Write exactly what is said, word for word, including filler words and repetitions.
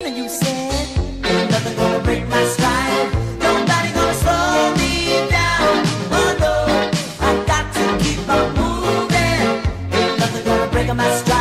You said ain't nothing gonna break my stride. Nobody gonna slow me down. Oh no, I got to keep on moving. Ain't nothing gonna break my stride.